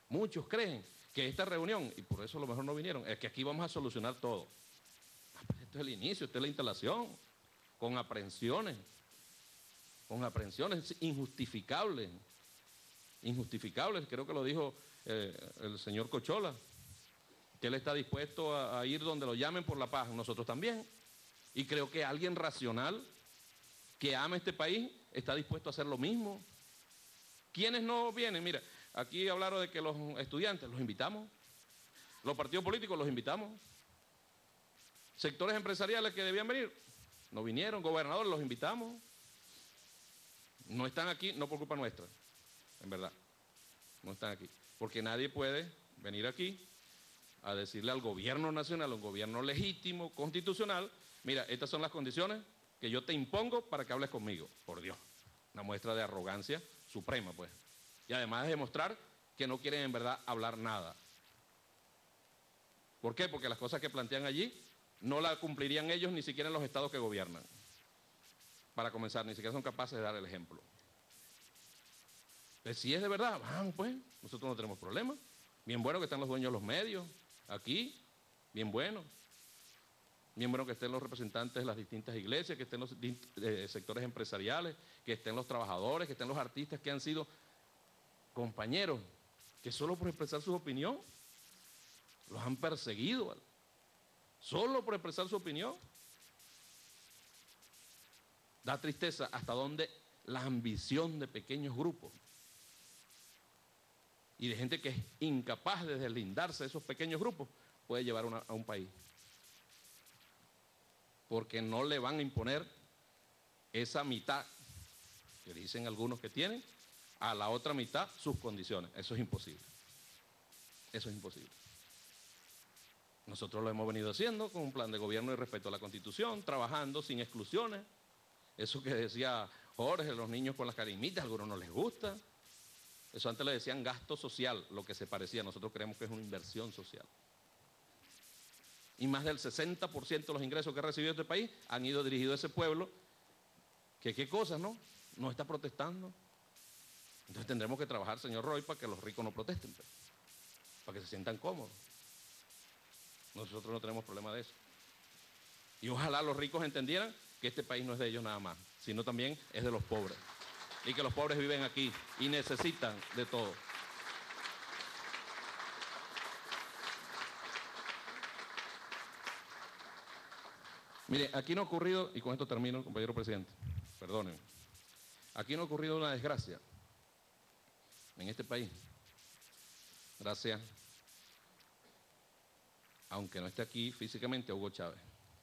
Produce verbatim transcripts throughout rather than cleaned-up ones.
Muchos creen que esta reunión, y por eso a lo mejor no vinieron, es que aquí vamos a solucionar todo. Esto es el inicio, esto es la instalación, con aprehensiones, con aprehensiones injustificables, injustificables, creo que lo dijo eh, el señor Cochola, que él está dispuesto a, a ir donde lo llamen por la paz, nosotros también, y creo que alguien racional que ama este país está dispuesto a hacer lo mismo. ¿Quiénes no vienen? Mira, aquí hablaron de que los estudiantes los invitamos, los partidos políticos los invitamos, sectores empresariales que debían venir no vinieron, gobernadores los invitamos, no están aquí, no por culpa nuestra, en verdad, no están aquí, porque nadie puede venir aquí a decirle al gobierno nacional, a un gobierno legítimo, constitucional, mira, estas son las condiciones que yo te impongo para que hables conmigo, por Dios, una muestra de arrogancia suprema, pues, y además de demostrar que no quieren en verdad hablar nada. ¿Por qué? Porque las cosas que plantean allí no las cumplirían ellos ni siquiera en los estados que gobiernan. Para comenzar, ni siquiera son capaces de dar el ejemplo. Pues si es de verdad, van pues, nosotros no tenemos problema. Bien bueno que están los dueños de los medios, aquí, bien bueno. Bien bueno que estén los representantes de las distintas iglesias, que estén los eh, sectores empresariales, que estén los trabajadores, que estén los artistas que han sido compañeros, que solo por expresar su opinión los han perseguido, ¿vale? Solo por expresar su opinión. Da tristeza hasta dónde la ambición de pequeños grupos y de gente que es incapaz de deslindarse de esos pequeños grupos puede llevar una, a un país. Porque no le van a imponer esa mitad que dicen algunos que tienen a la otra mitad sus condiciones. Eso es imposible. Eso es imposible. Nosotros lo hemos venido haciendo con un plan de gobierno y respeto a la Constitución, trabajando sin exclusiones. Eso que decía Jorge, los niños con las carimitas, a algunos no les gusta. Eso antes le decían gasto social, lo que se parecía. Nosotros creemos que es una inversión social. Y más del sesenta por ciento de los ingresos que ha recibido este país han ido dirigidos a ese pueblo que qué cosas, ¿no? No está protestando. Entonces tendremos que trabajar, señor Roy, para que los ricos no protesten, pues, para que se sientan cómodos. Nosotros no tenemos problema de eso. Y ojalá los ricos entendieran que este país no es de ellos nada más, sino también es de los pobres. Y que los pobres viven aquí y necesitan de todo. Mire, aquí no ha ocurrido, y con esto termino, compañero presidente, perdónenme, aquí no ha ocurrido una desgracia en este país, gracias, aunque no esté aquí físicamente, a Hugo Chávez,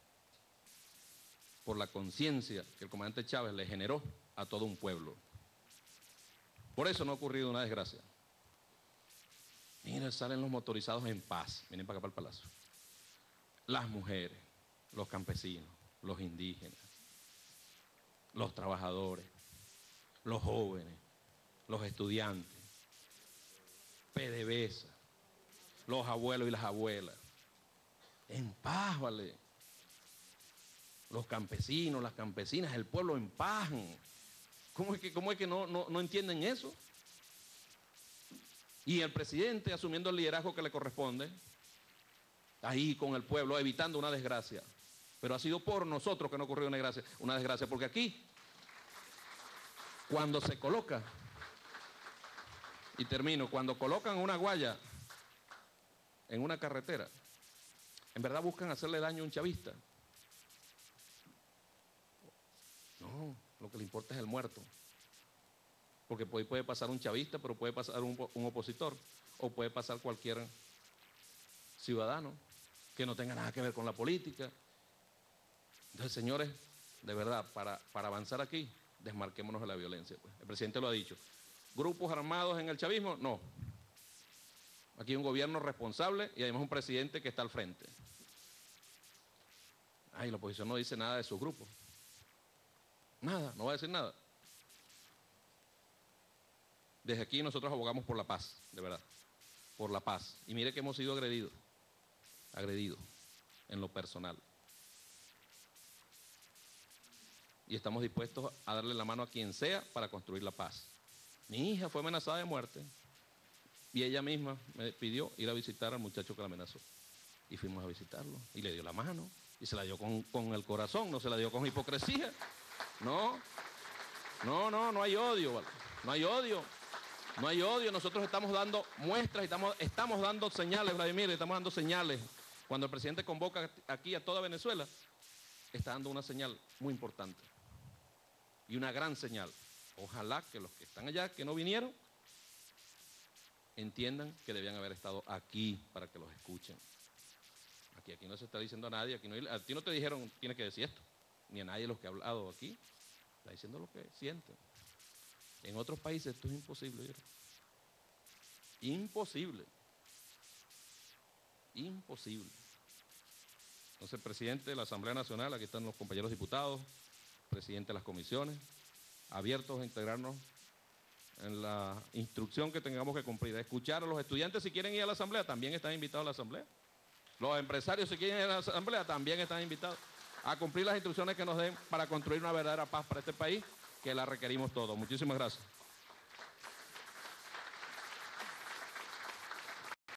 por la conciencia que el comandante Chávez le generó a todo un pueblo. Por eso no ha ocurrido una desgracia. Miren, salen los motorizados en paz, miren para acá para el palacio. Las mujeres, los campesinos, los indígenas, los trabajadores, los jóvenes, los estudiantes, P D V S A, los abuelos y las abuelas. En paz, vale. Los campesinos, las campesinas, el pueblo en paz. ¿Cómo es que, cómo es que no, no, no entienden eso? Y el presidente asumiendo el liderazgo que le corresponde, ahí con el pueblo, evitando una desgracia. Pero ha sido por nosotros que no ocurrió una desgracia, una desgracia, porque aquí, cuando se coloca, y termino, cuando colocan una guaya en una carretera, en verdad buscan hacerle daño a un chavista. No, lo que le importa es el muerto. Porque puede, puede pasar un chavista, pero puede pasar un, un opositor, o puede pasar cualquier ciudadano que no tenga nada que ver con la política. Entonces, señores, de verdad, para, para avanzar aquí, desmarquémonos de la violencia, pues. El presidente lo ha dicho. ¿Grupos armados en el chavismo? No. Aquí hay un gobierno responsable y además un presidente que está al frente. Ay, la oposición no dice nada de sus grupos. Nada, no va a decir nada. Desde aquí nosotros abogamos por la paz, de verdad, por la paz. Y mire que hemos sido agredidos, agredidos en lo personal. Y estamos dispuestos a darle la mano a quien sea para construir la paz. Mi hija fue amenazada de muerte. Y ella misma me pidió ir a visitar al muchacho que la amenazó. Y fuimos a visitarlo. Y le dio la mano. Y se la dio con, con el corazón, no se la dio con hipocresía. No, no, no, no hay odio, ¿vale? No hay odio. No hay odio. Nosotros estamos dando muestras, y estamos, estamos dando señales, Vladimir, estamos dando señales. Cuando el presidente convoca aquí a toda Venezuela, está dando una señal muy importante. Y una gran señal. Ojalá que los que están allá, que no vinieron, entiendan que debían haber estado aquí para que los escuchen. Aquí, aquí no se está diciendo a nadie, aquí no, a ti no te dijeron tienes que decir esto, ni a nadie de los que ha hablado aquí, está diciendo lo que sienten. En otros países esto es imposible, ¿vieron? Imposible. Imposible. Entonces, presidente de la Asamblea Nacional, aquí están los compañeros diputados, presidente de las comisiones, abiertos a integrarnos en la instrucción que tengamos que cumplir. Escuchar a los estudiantes si quieren ir a la asamblea, también están invitados a la asamblea. Los empresarios si quieren ir a la asamblea, también están invitados a cumplir las instrucciones que nos den para construir una verdadera paz para este país, que la requerimos todos. Muchísimas gracias.